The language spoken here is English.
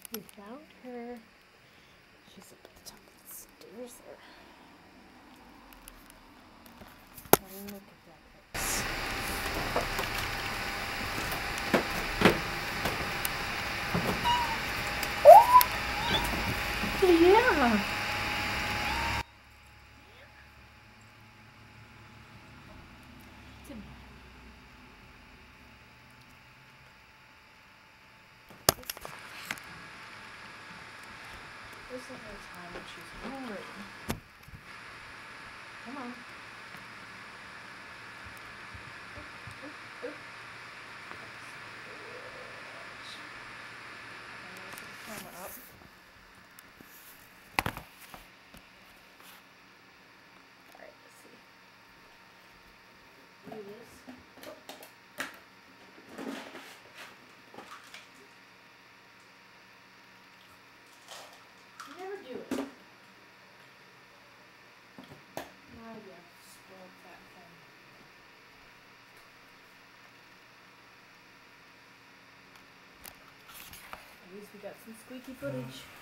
We found her. She's up at the top of the stairs there. Let me look at that place. Yeah. This is her time when she's hungry. Come on. Oop, oop. I'm going to put the camera up. Alright, let's see. Do this. You never do it. Now you spoiled that thing. At least we got some squeaky footage.